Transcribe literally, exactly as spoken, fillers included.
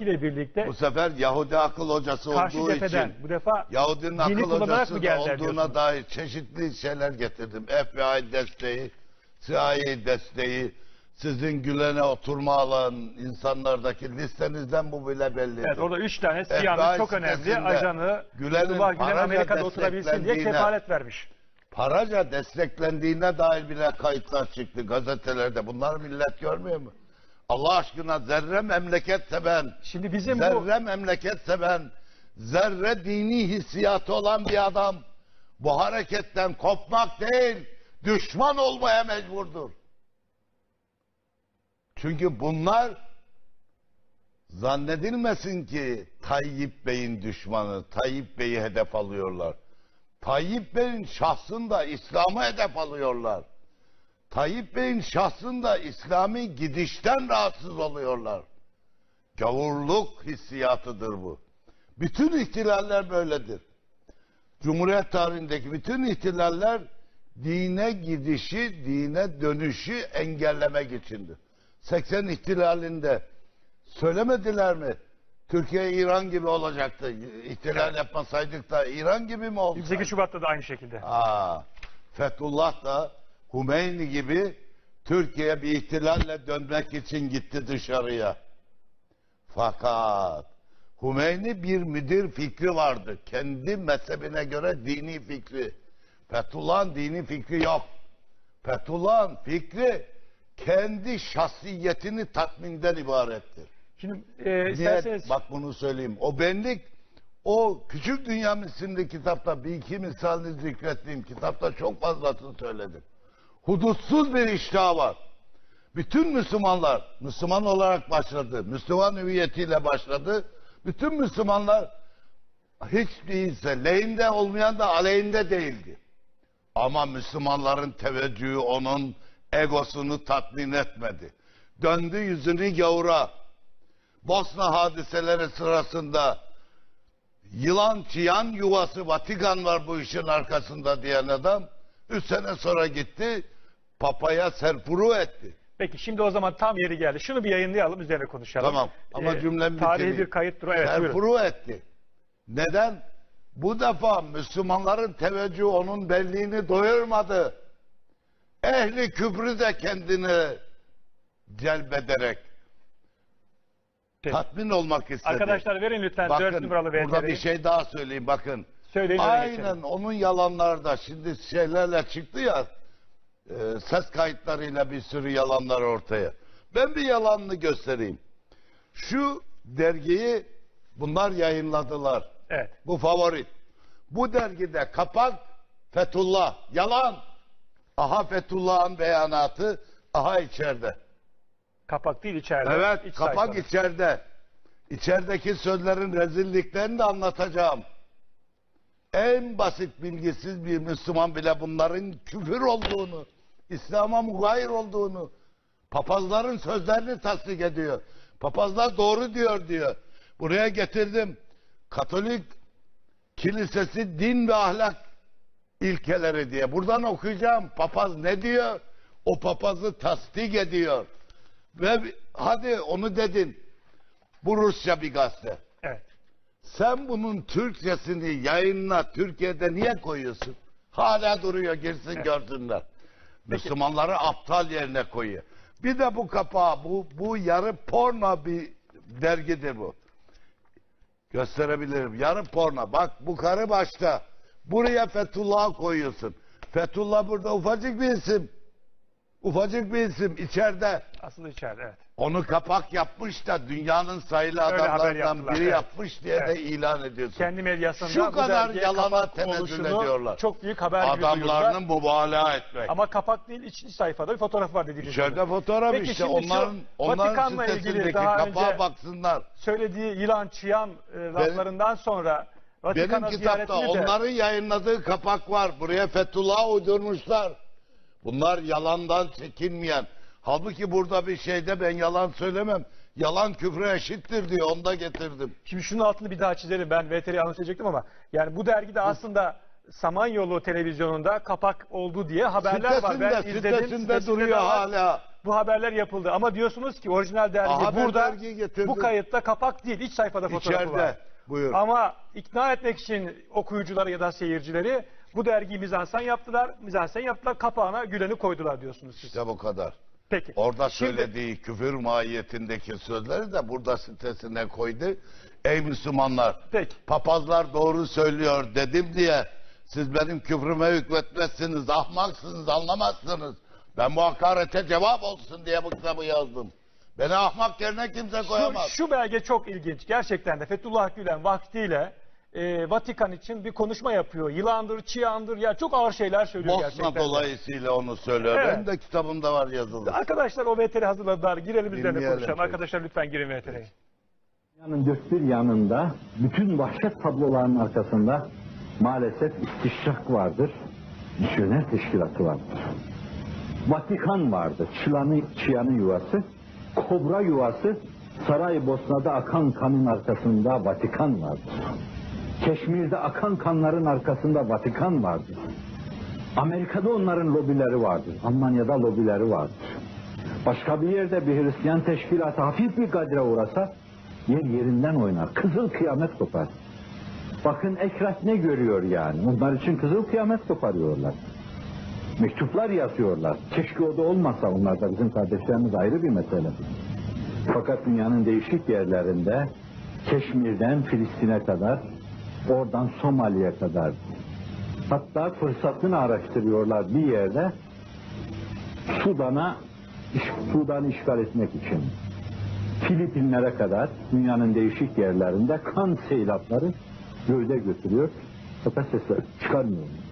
etkisiyle birlikte Bu sefer Yahudi akıl hocası karşı olduğu cepheden için bu defa Yahudinin dini akıl kullanarak hocası mı da geldiler olduğuna diyorsunuz? dair çeşitli şeyler getirdim. F B I desteği, C I A desteği, sizin Gülen'e oturma alan insanlardaki listenizden bu bile belli. Evet, orada üç tane F B Siyah'ın I çok önemli sitesinde ajanı Gülen'in Fethullah Gülen paraca Amerika'da oturabilsin diye desteklendiğine- kefalet vermiş. Paraca desteklendiğine dair bile kayıtlar çıktı gazetelerde. Bunlar millet görmüyor mu? Allah aşkına zerre memleket seven, Şimdi bizim zerre bu memleket seven, zerre dini hissiyatı olan bir adam bu hareketten kopmak değil, düşman olmaya mecburdur. Çünkü bunlar zannedilmesin ki Tayyip Bey'in düşmanı, Tayyip Bey'i hedef alıyorlar. Tayyip Bey'in şahsında İslam'ı hedef alıyorlar. Tayyip Bey'in şahsında İslami gidişten rahatsız oluyorlar. Gavurluk hissiyatıdır bu. Bütün ihtilaller böyledir. Cumhuriyet tarihindeki bütün ihtilaller dine gidişi, dine dönüşü engellemek içindir. seksen ihtilalinde söylemediler mi? Türkiye İran gibi olacaktı. İhtilal yapmasaydık da İran gibi mi olsaydı? yirmi sekiz Şubat'ta da aynı şekilde. Aa, Fethullah da Hümeyni gibi Türkiye bir ihtilalle dönmek için gitti dışarıya. Fakat Hümeyni bir müdür fikri vardı. Kendi mezhebine göre dini fikri. Fethullah'ın dini fikri yok. Fethullah'ın fikri kendi şahsiyetini tatminden ibarettir. Şimdi e, Niye? isterseniz Bak bunu söyleyeyim. O benlik, o Küçük Dünya isimli kitapta bir iki misalini zikrettiğim kitapta çok fazlasını söyledim. Hudutsuz bir iştah var. Bütün Müslümanlar Müslüman olarak başladı. Müslüman hüviyetiyle başladı. Bütün Müslümanlar hiç değilse lehinde olmayan da aleyhinde değildi. Ama Müslümanların teveccühü onun egosunu tatmin etmedi. Döndü yüzünü gavura. Bosna hadiseleri sırasında yılan çiyan yuvası Vatikan var bu işin arkasında diyen adam üç sene sonra gitti papaya serpuru etti. peki şimdi o zaman tam yeri geldi. Şunu bir yayınlayalım, üzerine konuşalım. Tamam ama Ee, cümlemi tarihi bitireyim. bir kayıttır. Evet, buyurun. serpuru etti. Neden? Bu defa Müslümanların teveccühü onun belliğini doyurmadı. Ehli küfrü de kendine celbederek Peki. tatmin olmak istedi. Arkadaşlar verin lütfen dört Bakın numaralı V T R'yi. burada bir şey daha söyleyeyim bakın. Söyleyin, öyle Aynen geçelim. onun yalanları da şimdi şeylerle çıktı ya e, ses kayıtlarıyla bir sürü yalanlar ortaya. Ben bir yalanını göstereyim. Şu dergiyi bunlar yayınladılar. Evet. Bu favori. Bu dergide kapak Fethullah. Yalan. Aha Fethullah'ın beyanatı. Aha içeride. Kapak değil, içeride. Evet İç kapak sayfada. içeride. İçerideki sözlerin rezilliklerini de anlatacağım. En basit bilgisiz bir Müslüman bile bunların küfür olduğunu, İslam'a mugayir olduğunu, papazların sözlerini tasdik ediyor. Papazlar doğru diyor diyor. Buraya getirdim. Katolik Kilisesi din ve ahlak ilkeleri diye. Buradan okuyacağım. Papaz ne diyor? O papazı tasdik ediyor. Ve hadi onu dedin. Bu Rusça bir gazete. Evet. Sen bunun Türkçesini yayınla Türkiye'de niye koyuyorsun? Hala duruyor girsin Evet. görsünler. Müslümanları aptal yerine koyuyor. Bir de bu kapağı bu, bu yarı porno bir dergidir bu. Gösterebilirim. Yarı porno. Bak bu karı başta. Buraya Fethullah'ı koyuyorsun. Fethullah burada ufacık bir isim. Ufacık bir isim içeride. Asıl içeride, evet. Onu kapak yapmış da dünyanın sayılı Öyle haber adamlarından yaptılar, biri evet. yapmış diye Evet. de ilan ediyorsun. Kendi medyasında Şu bu kadar dergiye yalana kapak tenezzül oluşunu ediyorlar. çok büyük haber gibi duyuyorlar. Adamlarını mübalağa etmek. Ama kapak değil, iç sayfada bir fotoğraf var dediğiniz gibi. İçeride fotoğraf Peki işte şimdi şu onların onların Vatikan'la ilgili sitesindeki daha kapağa önce baksınlar. söylediği yılan çiyan e, laflarından sonra Benim Vatikan'a kitapta ziyaretini de onların yayınladığı kapak var. Buraya Fethullah'ı uydurmuşlar. Bunlar yalandan çekinmeyen. Halbuki burada bir şeyde ben yalan söylemem. Yalan küfre eşittir diyor. Onu da getirdim. Şimdi şunun altını bir daha çizelim. Ben V T R'yi anlatacaktım ama yani bu dergide aslında Samanyolu televizyonunda kapak oldu diye haberler var. Ben Sitesinde, izledim. sitesinde Sitesinde duruyor de var. hala. bu haberler yapıldı. Ama diyorsunuz ki orijinal dergi Aha, ben burada, dergiyi getirdim. bu kayıtta kapak değil, iç sayfada fotoğrafı var. İçeride. Buyur. Ama ikna etmek için okuyucuları ya da seyircileri bu dergiyi mizansen yaptılar, mizansen yaptılar, kapağına Gülen'i koydular diyorsunuz siz. İşte bu kadar. Peki. Orada Şimdi- söylediği küfür mahiyetindeki sözleri de burada sitesine koydu. Ey Müslümanlar, Peki. papazlar doğru söylüyor dedim diye siz benim küfrüme hükmetmezsiniz, ahmaksınız, anlamazsınız. Ben bu hakarete cevap olsun diye bu kitabı yazdım. Beni ahmak yerine kimse Şu, koyamaz. şu belge çok ilginç. Gerçekten de Fethullah Gülen vaktiyle e, Vatikan için bir konuşma yapıyor. Yılandır, çıyandır, ya çok ağır şeyler söylüyor gerçekten Bosna de. dolayısıyla onu söylüyor. Evet. Benim de kitabımda var yazılı. Arkadaşlar o V T R hazırladılar. Girelim üzerine Dinleyelim konuşalım. peki. Arkadaşlar lütfen girin V T R'ye. Dünyanın dört bir yanında bütün vahşet tablolarının arkasında maalesef istişrak vardır, misyoner teşkilatı vardır. Vatikan vardır, çılanı, çıyanı yuvası, kobra yuvası, Saraybosna'da akan kanın arkasında Vatikan vardır. Keşmir'de akan kanların arkasında Vatikan vardır. Amerika'da onların lobileri vardır, Almanya'da lobileri vardır. Başka bir yerde bir Hristiyan teşkilatı hafif bir kadre uğrasa yer yerinden oynar. Kızıl kıyamet kopar. Bakın Ekrah ne görüyor yani. Onlar için kızıl kıyamet koparıyorlar. Mektuplar yazıyorlar. Keşke o da olmasa, onlar da bizim kardeşlerimiz, ayrı bir mesele. Fakat dünyanın değişik yerlerinde Keşmir'den Filistin'e kadar, oradan Somali'ye kadar, hatta fırsatını araştırıyorlar bir yerde Sudan'a Sudan'ı işgal etmek için. Filipinlere kadar dünyanın değişik yerlerinde kan seylapları gövde götürüyor. Fakat sesler çıkarmıyor.